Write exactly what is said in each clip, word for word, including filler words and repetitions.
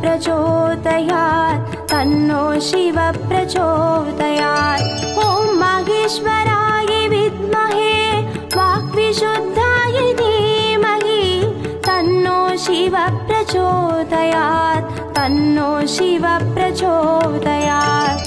प्रचोदयात् तन्नो शिव प्रचोदयात्। ॐ माहेश्वराय विद्महे वाक्विशुद्धाय धीमहि तन्नो शिव प्रचोदयात् तन्नो शिव प्रचोदयात्।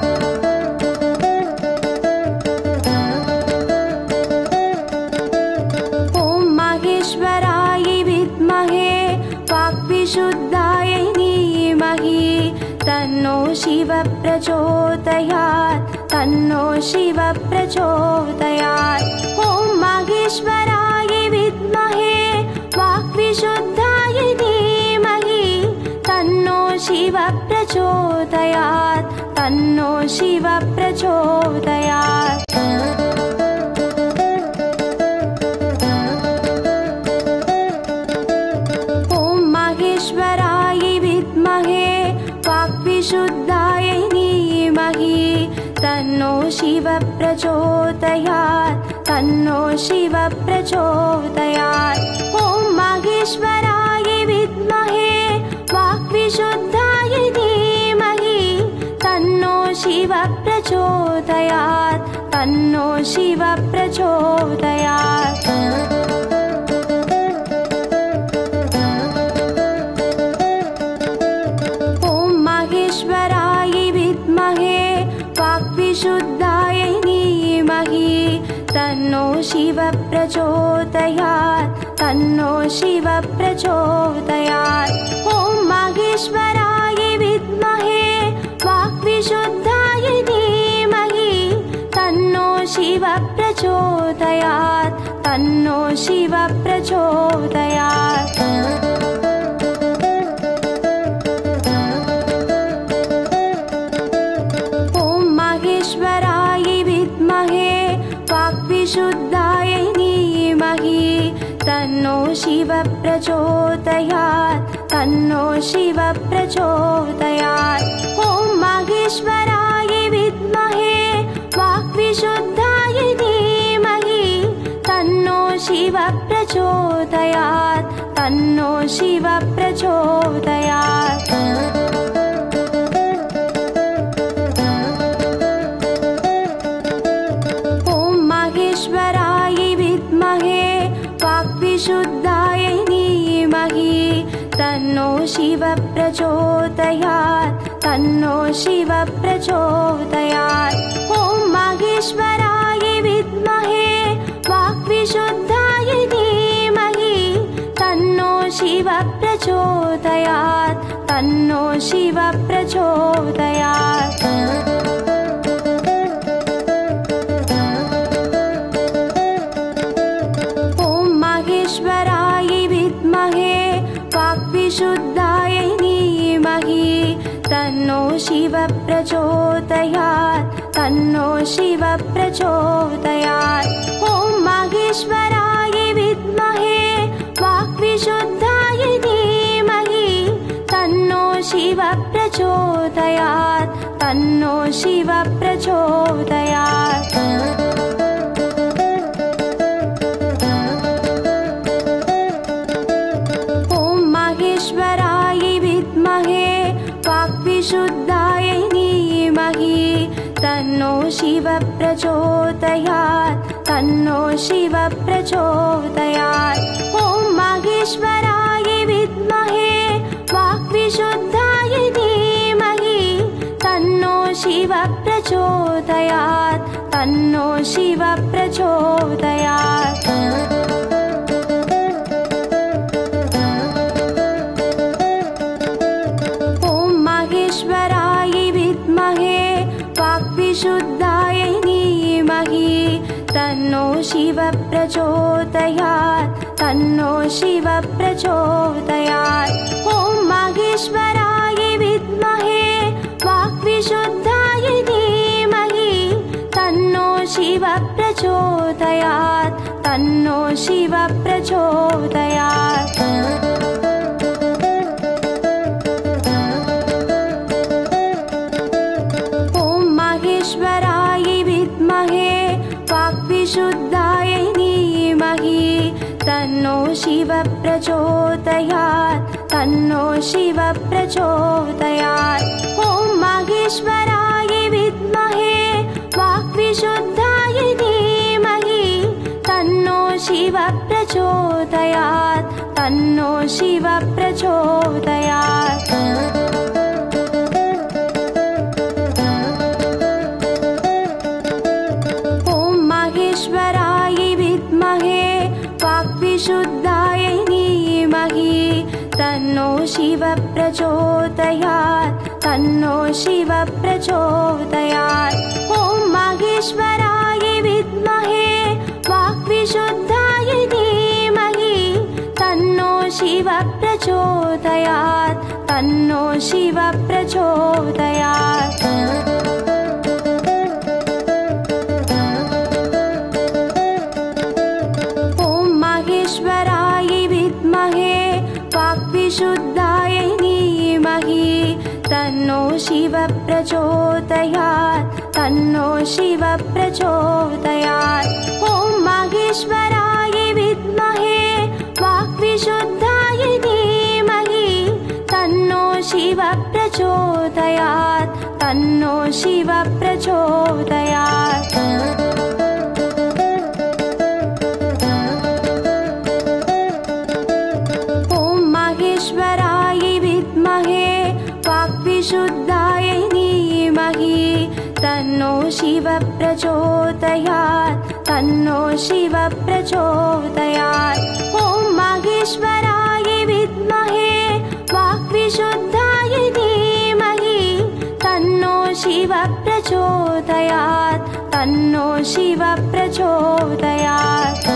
वाक्विशुद्धाय धीमहि तन्नो शिव प्रचोदयात् तन्नो शिव प्रचोदयात्। ॐ माहेश्वराय विद्महे वाक्विशुद्धाय धीमहि तन्नो शिव प्रचोदयात् तन्नो शिव प्रचोदयात्। वाक्विशुद्धाय धीमहि तन्नो शिव प्रचोदयात् तन्नो शिव प्रचोदयात्। ॐ माहेश्वराय विद्महे वाक्विशुद्धाय धीमहि तन्नो शिव प्रचोदयात् तन्नो शिव प्रचोदयात्। वाक्विशुद्धाय धीमहि तन्नो शिव प्रचोदयात् तन्नो शिव प्रचोदयात्। ॐ माहेश्वराय विद्महे वाक्विशुद्धाय धीमहि तन्नो शिव प्रचोदयात् तन्नो शिव प्रचोदयात्। वाक्विशुद्धाय धीमहि तन्नो शिव प्रचोदयात् तन्नो शिव प्रचोदयात्। ॐ माहेश्वराय विद्महे वाक्विशुद्धाय धीमहि तन्नो शिव प्रचोदयात् तन्नो शिव प्रचोदयात्। वाक्विशुद्धाय धीमहि तन्नो शिव प्रचोदयात् तन्नो शिव प्रचोदयात्। ॐ माहेश्वराय विद्महे वाक्विशुद्धाय धीमहि तन्नो शिव प्रचोदयात् तन्नो शिव प्रचोदयात्। वाक्विशुद्धाय धीमहि तन्नो शिव प्रचोदयात् तन्नो शिव प्रचोदयात्। ॐ माहेश्वराय विद्महे वाक्विशुद्धाय धीमहि तन्नो शिव प्रचोदयात् तन्नो शिव प्रचोदयात्। वाक्विशुद्धाय धीमहि तन्नो शिव प्रचोदयात् तन्नो शिव प्रचोदयात्। ॐ माहेश्वराय विद्महे वाक्विशुद्धाय धीमहि तन्नो शिव प्रचोदयात् तन्नो शिव प्रचोदयात्। वाक्विशुद्धाय धीमहि तन्नो शिव प्रचोदयात् तन्नो शिव प्रचोदयात्। ॐ माहेश्वराय विद्महे वाक्विशुद्धाय धीमहि तन्नो शिव प्रचोदयात् तन्नो शिव प्रचोदयात्। वाक्विशुद्धाय धीमहि तन्नो शिव प्रचोदयात् तन्नो शिव प्रचोदयात्। ॐ माहेश्वराय विद्महे वाक्विशुद्धाय धीमहि तन्नो शिव प्रचोदयात् तन्नो शिव प्रचोदयात्। ॐ माहेश्वराय विद्महे वाक्विशुद्धाय धीमहि तन्नो शिव प्रचोदयात् तन्नो शिव प्रचोदयात्। ॐ माहेश्वराय विद्महे वाक्विशुद्धाय धीमहि तन्नो शिव प्रचोदयात् तन्नो शिव प्रचोदयात्। ॐ माहेश्वराय विद्महे वाक्विशुद्धाय धीमहि तन्नो शिव प्रचोदयात् तन्नो शिव प्रचोदयात्। ॐ माहेश्वराय विद्महे वाक्विशुद्धाय धीमहि तन्नो शिव प्रचोदयात् तन्नो शिव प्रचोदयात्। ॐ माहेश्वराय विद्महे वाक्विशुद्धाय धीमहि तन्नो शिव प्रचोदयात् तन्नो शिव प्रचोदयात्। ॐ माहेश्वराय विद्महे वाक्विशुद्धाय धीमहि तन्नो शिव प्रचोदयात् तन्नो शिव प्रचोदयात्।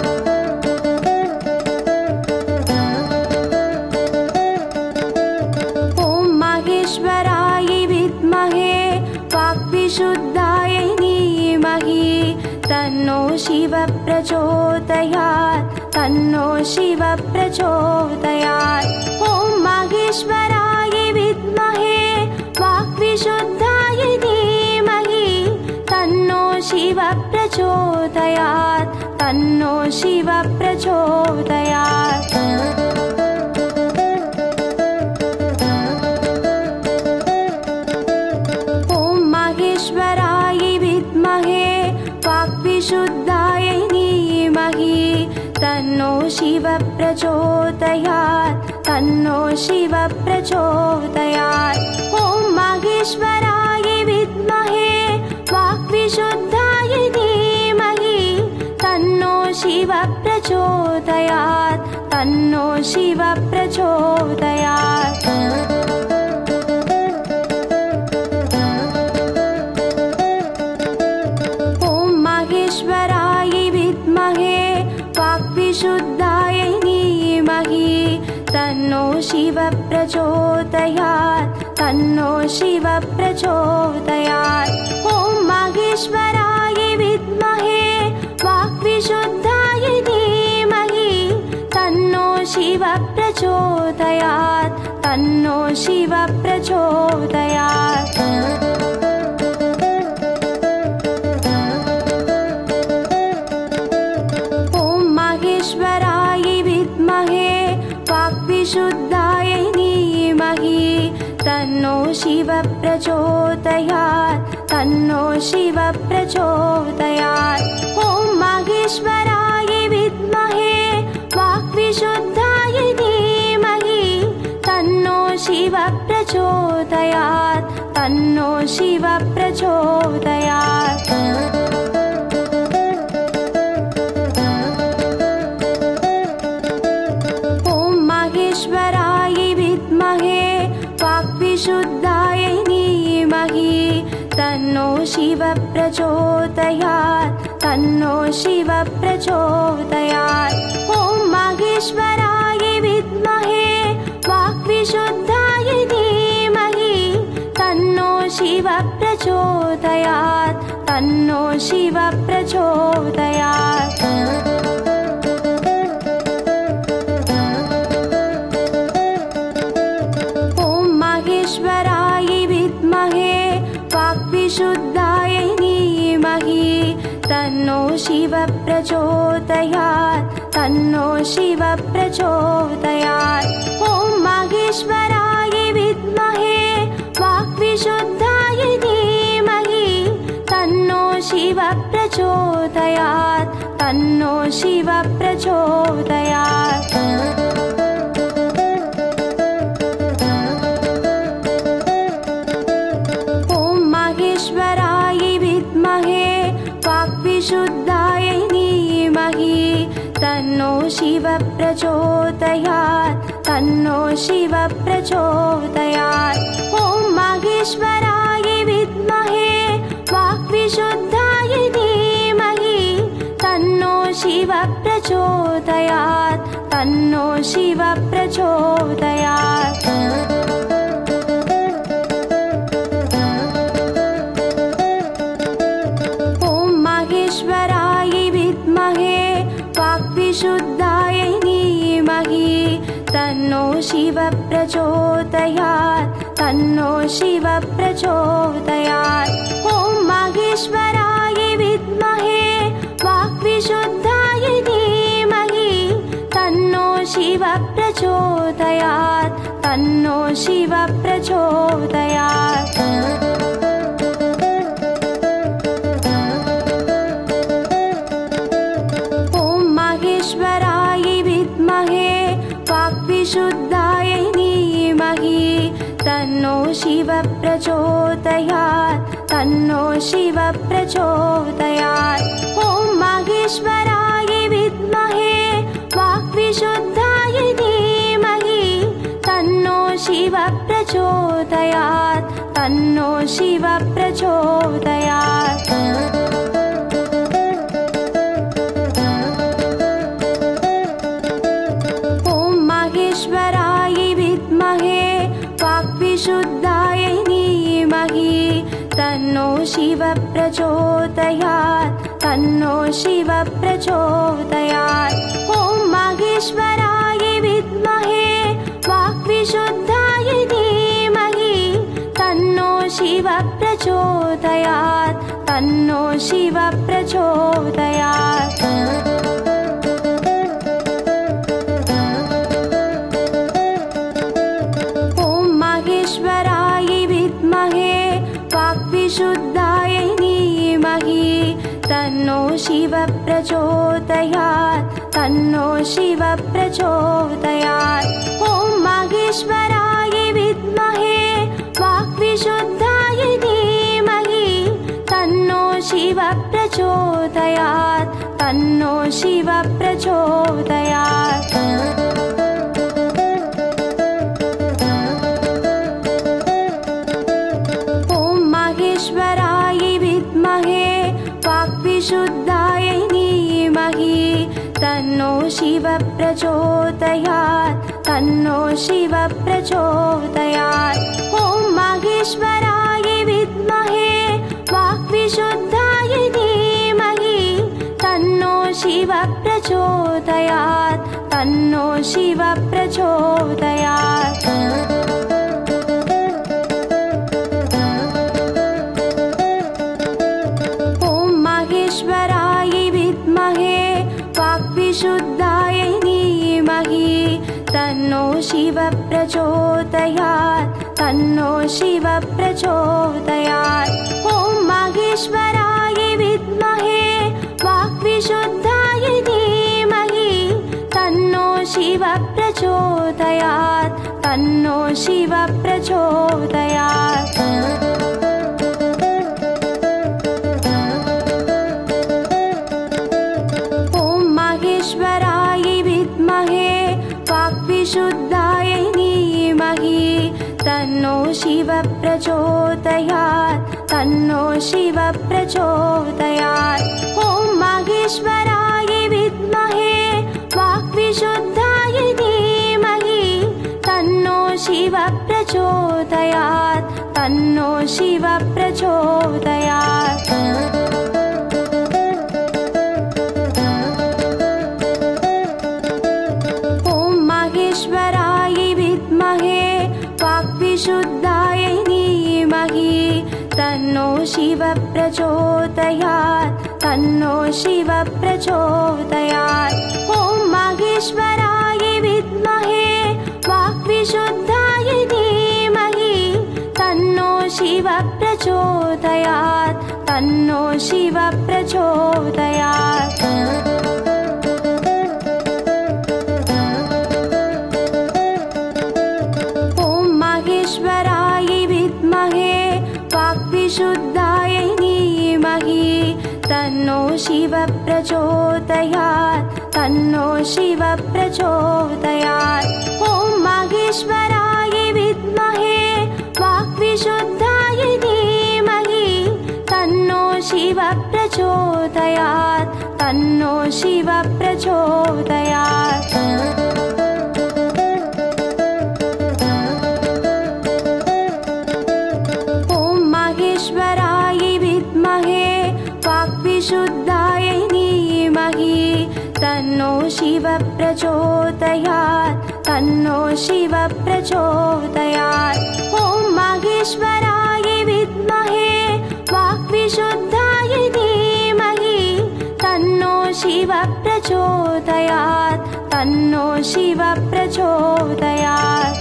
ॐ माहेश्वराय विद्महे वाक्विशुद्धाय धीमहि तन्नो शिव प्रचोदयात् तन्नो शिव प्रचोदयात्। ॐ माहेश्वराय विद्महे वाक्विशुद्धाय धीमहि तन्नो शिव प्रचोदयात् तन्नो शिव प्रचोदयात्। ॐ माहेश्वराय विद्महे वाक्विशुद्धाय धीमहि तन्नो शिव प्रचोदयात् तन्नो शिव प्रचोदयात्। ॐ माहेश्वराय विद्महे वाक्विशुद्धाय धीमहि तन्नो शिव प्रचोदयात् तन्नो शिव प्रचोदयात्। ॐ माहेश्वराय विद्महे वाक्विशुद्धाय धीमहि तन्नो शिव प्रचोदयात् तन्नो शिव प्रचोदयात्। ॐ माहेश्वराय विद्महे वाक्विशुद्धाय धीमहि तन्नो शिव प्रचोदयात् तन्नो शिव प्रचोदयात्। ॐ माहेश्वराय विद्महे वाक्विशुद्धाय धीमहि तन्नो शिव प्रचोदयात् तन्नो शिव प्रचोदयात्। ॐ माहेश्वराय विद्महे वाक्विशुद्धाय धीमहि तन्नो शिव प्रचोदयात् तन्नो शिव प्रचोदयात्। ॐ माहेश्वराय विद्महे वाक्विशुद्धाय धीमहि तन्नो शिव प्रचोदयात् तन्नो शिव प्रचोदयात्। ॐ माहेश्वराय विद्महे वाक्विशुद्धाय धीमहि तन्नो शिव प्रचोदयात् तन्नो शिव प्रचोदयात्। ॐ माहेश्वराय विद्महे वाक्विशुद्धाय धीमहि तन्नो शिव प्रचोदयात् तन्नो शिव प्रचोदयात्। ॐ माहेश्वराय विद्महे वाक्विशुद्धाय धीमहि तन्नो शिव प्रचोदयात् तन्नो शिव प्रचोदयात्। ॐ माहेश्वराय विद्महे वाक्विशुद्धाय धीमहि तन्नो शिव प्रचोदयात् तन्नो शिव प्रचोदयात्। ॐ माहेश्वराय विद्महे वाक्विशुद्धाय धीमहि तन्नो शिव प्रचोदयात् तन्नो शिव प्रचोदयात्। ॐ माहेश्वराय विद्महे वाक्विशुद्धाय धीमहि तन्नो शिव प्रचोदयात् तन्नो शिव प्रचोदयात्। ॐ माहेश्वराय विद्महे वाक्विशुद्धाय धीमहि तन्नो शिव प्रचोदयात् तन्नो शिव प्रचोदयात्। ॐ माहेश्वराय विद्महे वाक्विशुद्धाय धीमहि तन्नो शिव प्रचोदयात् तन्नो शिव प्रचोदयात्। ॐ माहेश्वराय विद्महे वाक्विशुद्धाय धीमहि तन्नो शिव प्रचोदयात् तन्नो शिव प्रचोदयात्। ॐ माहेश्वराय विद्महे वाक्विशुद्धाय धीमहि तन्नो शिव प्रचोदयात् तन्नो शिव प्रचोदयात्। ॐ माहेश्वराय विद्महे वाक्विशुद्धाय धीमहि तन्नो शिव प्रचोदयात् तन्नो शिव प्रचोदयात्। ॐ माहेश्वराय विद्महे वाक्विशुद्धाय धीमहि तन्नो शिव प्रचोदयात् तन्नो शिव प्रचोदयात्। ॐ माहेश्वराय विद्महे वाक्विशुद्धाय धीमहि तन्नो शिव प्रचोदयात् तन्नो शिव प्रचोदयात्। ॐ माहेश्वराय विद्महे वाक्विशुद्धाय धीमहि तन्नो शिव प्रचोदयात् तन्नो शिव प्रचोदयात्। ॐ माहेश्वराय विद्महे वाक्विशुद्धाय धीमहि तन्नो शिव प्रचोदयात् तन्नो शिव प्रचोदयात्। ॐ माहेश्वराय विद्महे वाक्विशुद्धाय धीमहि तन्नो शिव प्रचोदयात् तन्नो शिव प्रचोदयात्। ॐ माहेश्वराय विद्महे वाक्विशुद्धाय धीमहि तन्नो शिव प्रचोदयात् तन्नो शिव प्रचोदयात्। ॐ माहेश्वराय विद्महे वाक्विशुद्धाय धीमहि तन्नो शिव प्रचोदयात् तन्नो शिव प्रचोदयात्। ॐ माहेश्वराय विद्महे वाक्विशुद्धाय धीमहि तन्नो शिव प्रचोदयात् तन्नो शिव प्रचोदयात्। ॐ माहेश्वराय विद्महे वाक्विशुद्धाय धीमहि तन्नो शिव प्रचोदयात् तन्नो शिव प्रचोदयात्। ॐ माहेश्वराय विद्महे वाक्विशुद्धाय धीमहि तन्नो शिव प्रचोदयात् तन्नो शिव प्रचोदयात्। ॐ माहेश्वराय विद्महे वाक्विशुद्धाय धीमहि तन्नो शिव प्रचोदयात् तन्नो शिव प्रचोदयात्। ॐ माहेश्वराय विद्महे वाक्विशुद्धाय धीमहि तन्नो शिव प्रचोदयात् तन्नो शिव प्रचोदयात्। ॐ माहेश्वराय विद्महे वाक्विशुद्धाय धीमहि तन्नो शिव प्रचोदयात् तन्नो शिव प्रचोदयात्। ॐ माहेश्वराय विद्महे वाक्विशुद्धाय धीमहि तन्नो शिव प्रचोदयात् तन्नो शिव प्रचोदयात्।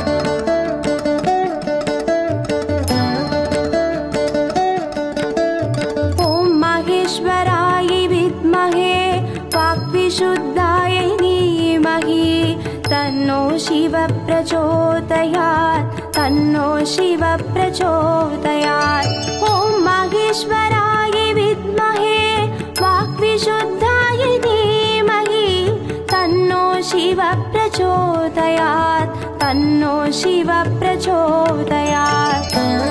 ॐ माहेश्वराय विद्महे वाक्विशुद्धाय धीमहि तन्नो शिव प्रचोदयात् तन्नो शिव प्रचोदयात्। ॐ माहेश्वराय विद्महे वाक्विशुद्धाय धीमहि तन्नो शिव प्रचोदयात् तन्नो शिव प्रचोदयात्।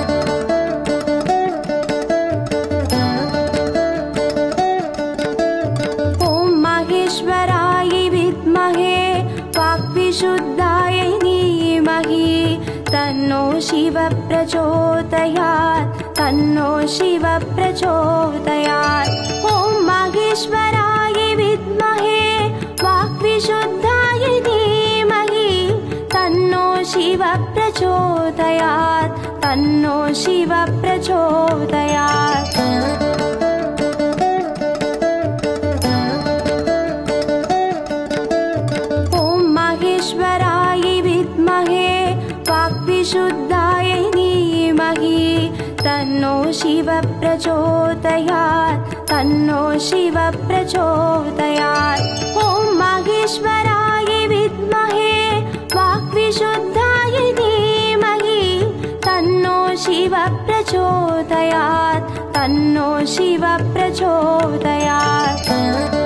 ॐ माहेश्वराय विद्महे वाक्विशुद्धाय धीमहि तन्नो शिव प्रचोदयात् तन्नो शिव प्रचोदयात्। ॐ माहेश्वराय विद्महे वाक्विशुद्धाय धीमहि तन्नो शिव प्रचोदयात् तन्नो शिव प्रचोदयात्। ॐ माहेश्वराय विद्महे वाक्विशुद्धाय धीमहि तन्नो शिव प्रचोदयात् तन्नो शिव प्रचोदयात्। ॐ माहेश्वराय विद्महे वाक्विशुद्धाय धीमहि तन्नो शिव प्रचोदयात् तन्नो शिव प्रचोदयात्।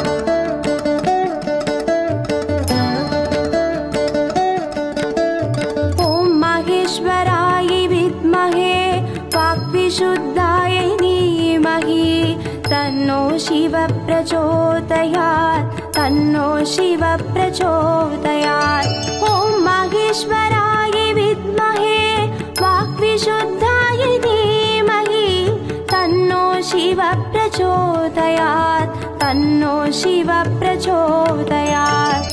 ॐ माहेश्वराय विद्महे वाक्विशुद्धाय धीमहि तन्नो शिव प्रचोदयात् तन्नो शिव प्रचोदयात्। ॐ माहेश्वराय विद्महे वाक्विशुद्धाय धीमहि तन्नो शिव प्रचोदयात् तन्नो शिव प्रचोदयात्।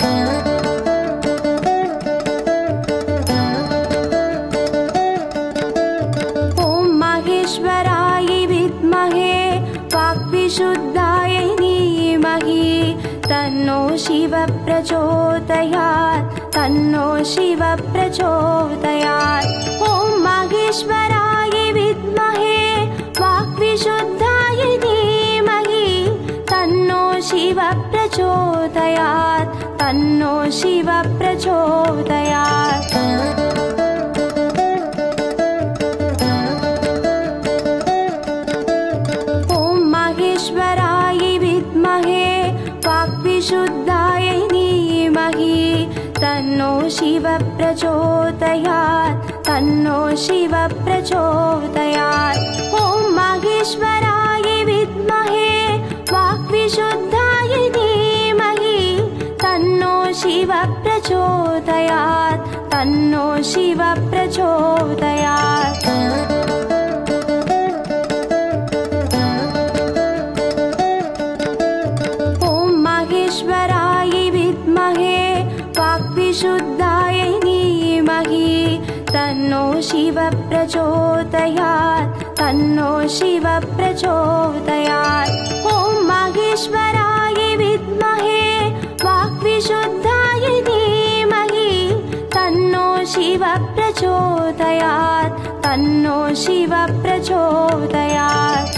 ॐ माहेश्वराय विद्महे वाक्विशुद्धाय धीमहि तन्नो शिव प्रचोदयात् तन्नो शिव प्रचोदयात्। ॐ माहेश्वराय विद्महे वाक्विशुद्धाय धीमहि तन्नो शिव प्रचोदयात् तन्नो शिव प्रचोदयात्। ॐ माहेश्वराय विद्महे वाक्विशुद्धाय धीमहि तन्नो शिव प्रचोदयात् तन्नो शिव प्रचोदयात्। ॐ माहेश्वराय विद्महे वाक्विशुद्धाय धीमहि तन्नो शिव प्रचोदयात् तन्नो शिव प्रचोदयात्। ॐ माहेश्वराय विद्महे वाक्विशुद्धाय धीमहि तन्नो शिव प्रचोदयात् तन्नो शिव प्रचोदयात्। ॐ माहेश्वराय विद्महे वाक्विशुद्धाय धीमहि तन्नो शिव प्रचोदयात् तन्नो शिव प्रचोदयात्।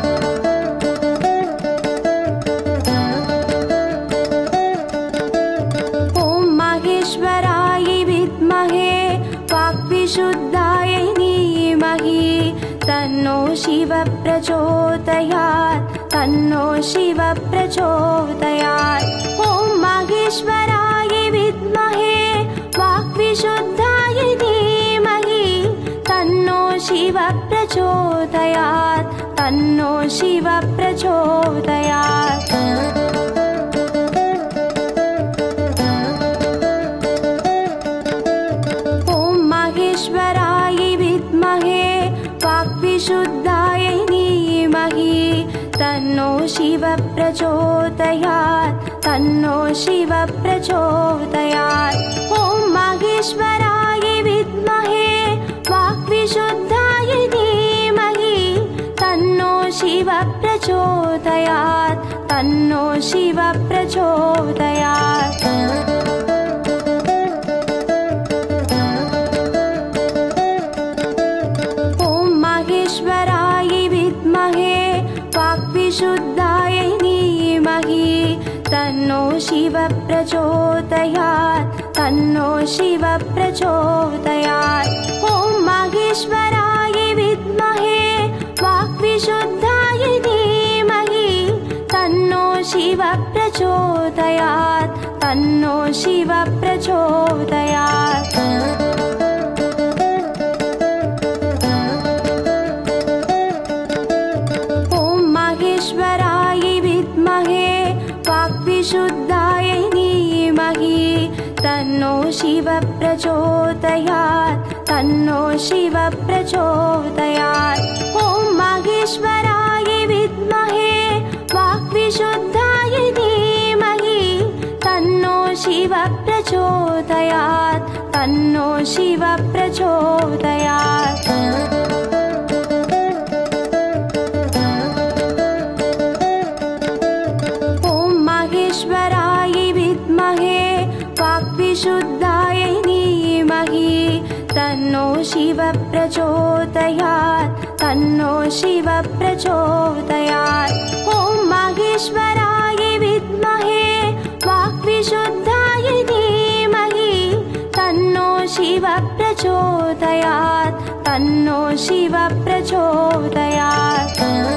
ॐ माहेश्वराय विद्महे वाक्विशुद्धाय धीमहि तन्नो शिव प्रचोदयात् तन्नो शिव प्रचोदयात्। ॐ माहेश्वराय विद्महे वाक्विशुद्धाय धीमहि तन्नो शिव प्रचोदयात् तन्नो शिव प्रचोदयात्। ॐ माहेश्वराय विद्महे वाक्विशुद्धाय धीमहि तन्नो शिव प्रचोदयात् तन्नो शिव प्रचोदयात्। ॐ माहेश्वराय विद्महे वाक्विशुद्धाय धीमहि तन्नो शिव प्रचोदयात् तन्नो शिव प्रचोदयात्। ॐ माहेश्वराय विद्महे वाक्विशुद्धाय धीमहि तन्नो शिव प्रचोदयात् तन्नो शिव प्रचोदयात्। ॐ माहेश्वराय विद्महे वाक्विशुद्धाय धीमहि तन्नो शिव प्रचोदयात् तन्नो शिव प्रचोदयात्। ॐ माहेश्वराय विद्महे वाक्विशुद्धाय धीमहि तन्नो शिव प्रचोदयात् तन्नो शिव प्रचोदयात्। ॐ माहेश्वराय विद्महे वाक्विशुद्धाय धीमहि तन्नो शिव प्रचोदयात् तन्नो शिव प्रचोदयात्। ॐ माहेश्वराय विद्महे वाक्विशुद्धाय धीमहि तन्नो शिव प्रचोदयात् तन्नो शिव प्रचोदयात्। ॐ माहेश्वराय विद्महे वाक्विशुद्धाय धीमहि तन्नो शिव प्रचोदयात् तन्नो शिव प्रचोदयात्।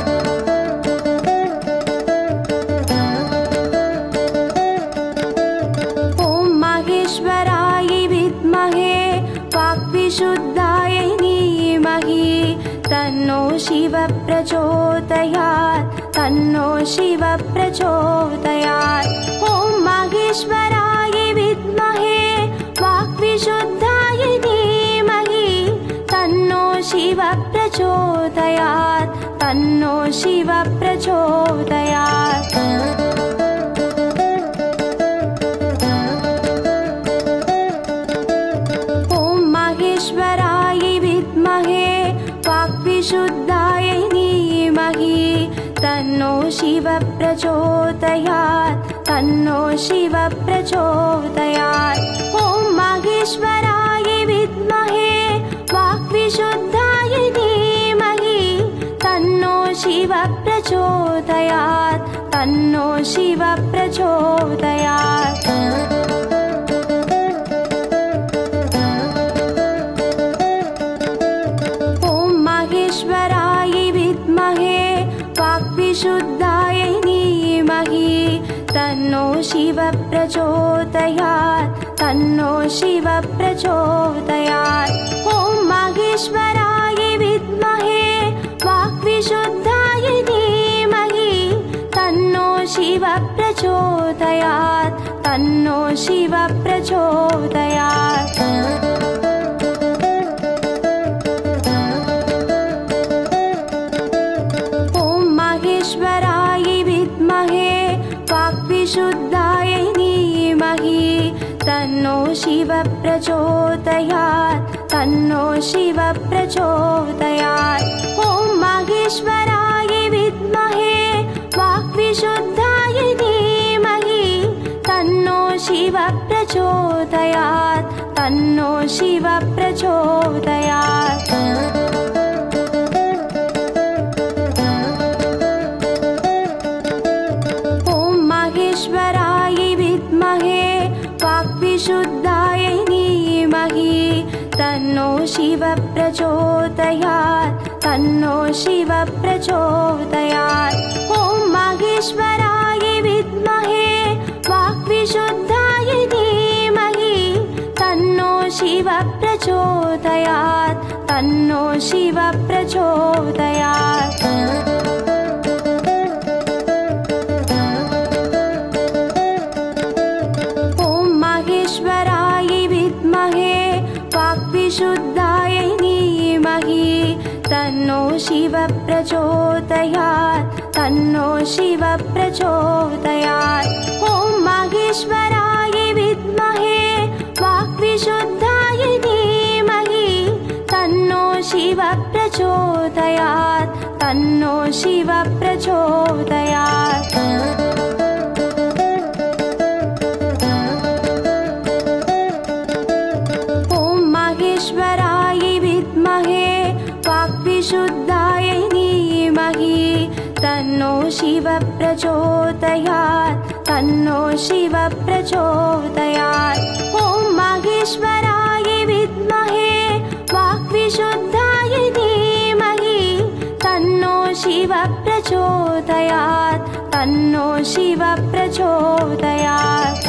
ॐ माहेश्वराय विद्महे वाक्विशुद्धाय धीमहि तन्नो शिव प्रचोदयात् तन्नो शिव प्रचोदयात्। ॐ माहेश्वराय विद्महे वाक्विशुद्धाय धीमहि तन्नो शिव प्रचोदयात् तन्नो शिव प्रचोदयात्। ॐ माहेश्वराय विद्महे वाक्विशुद्धाय धीमहि तन्नो शिव प्रचोदयात् तन्नो शिव प्रचोदयात्। ॐ माहेश्वराय विद्महे वाक्विशुद्धाय धीमहि तन्नो शिव प्रचोदयात् तन्नो शिव प्रचोदयात्। ॐ माहेश्वराय विद्महे वाक्विशुद्धाय धीमहि तन्नो शिव प्रचोदयात् तन्नो शिव प्रचोदयात्। ॐ माहेश्वराय विद्महे वाक्विशुद्धाय धीमहि तन्नो शिव प्रचोदयात् तन्नो शिव प्रचोदयात्। ॐ माहेश्वराय विद्महे वाक्विशुद्धाय धीमहि तन्नो शिव प्रचोदयात् तन्नो शिव प्रचोदयात्। ॐ माहेश्वराय विद्महे वाक्विशुद्धाय शिव प्रचोदयात् तन्नो शिव प्रचोदयात् ॐ माहेश्वराय विद्महे वाक्विशुद्धाय धीमहि तन्नो शिव प्रचोदयात् तन्नो शिव प्रचोदयात् ॐ माहेश्वराय विद्महे वाक्विशुद्धाय धीमहि तन्नो शिव प्रचोदयात् तन्नो शिव प्रचोदयात् ॐ माहेश्वराय विद्महे वाक्विशुद्धाय धीमहि तन्नो शिव प्रचोदयात् तन्नो शिव प्रचोदयात् ॐ माहेश्वराय विद्महे वाक्विशुद्धाय धीमहि तन्नो शिव प्रचोदयात् तन्नो शिव प्रचोदयात् ॐ माहेश्वराय विद्महे वाक्विशुद्धाय धीमहि तन्नो शिव प्रचोदयात् तन्नो शिव प्रचोदयात् ॐ माहेश्वराय विद्महे वाक्विशुद्धाय धीमहि तन्नो शिव प्रचोदयात् तन्नो शिव प्रचोदयात्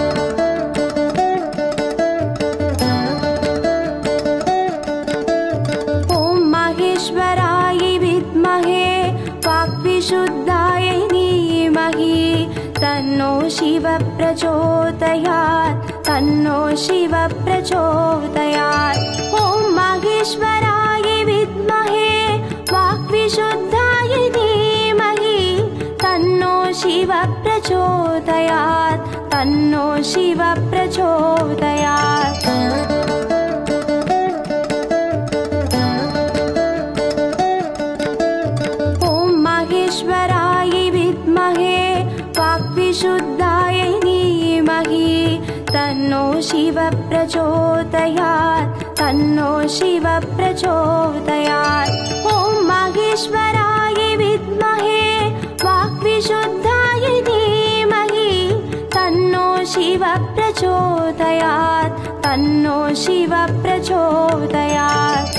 ॐ माहेश्वराय विद्महे वाक्विशुद्धाय धीमहि तन्नो शिव प्रचोदयात् तन्नो शिव प्रचोदयात् ॐ माहेश्वराय विद्महे वाक्विशुद्धाय धीमहि तन्नो शिव प्रचोदयात् तन्नो शिव प्रचोदयात् ॐ माहेश्वराय विद्महे वाक्विशुद्धाय धीमहि तन्नो शिव प्रचोदयात् तन्नो शिव प्रचोदयात् ॐ माहेश्वराय विद्महे वाक्विशुद्धाय धीमहि तन्नो शिव प्रचोदयात् तन्नो शिव प्रचोदयात्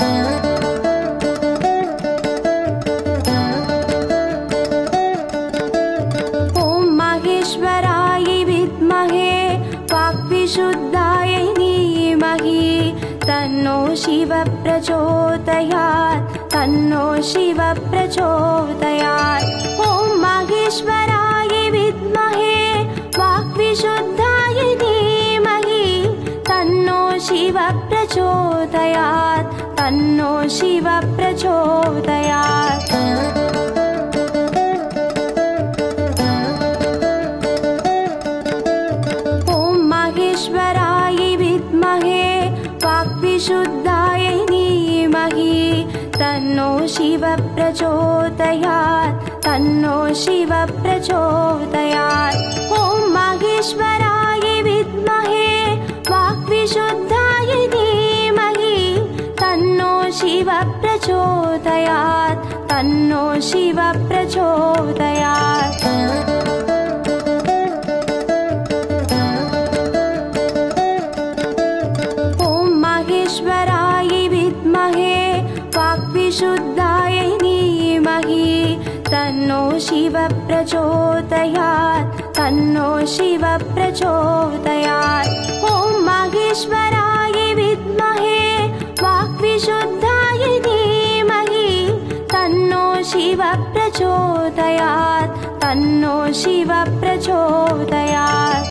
ॐ माहेश्वराय विद्महे वाक्विशुद्धाय धीमहि तन्नो शिव प्रचोदयात् तन्नो शिव प्रचोदयात् ॐ माहेश्वराय विद्महे वाक्विशुद्धाय धीमहि तन्नो शिव प्रचोदयात् तन्नो शिव प्रचोदयात् ॐ माहेश्वराय विद्महे वाक्विशुद्धाय धीमहि तन्नो शिव प्रचोदयात् तन्नो शिव प्रचोदयात् ॐ माहेश्वराय विद्महे वाक्विशुद्धाय धीमहि तन्नो शिव प्रचोदयात् तन्नो शिव प्रचोदयात् ॐ माहेश्वराय विद्महे वाक्विशुद्धाय धीमहि तन्नो शिव प्रचोदयात् तन्नो शिव प्रचोदयात् ॐ माहेश्वराय विद्महे वाक्विशुद्धाय धीमहि तन्नो शिव प्रचोदयात् तन्नो शिव प्रचोदयात्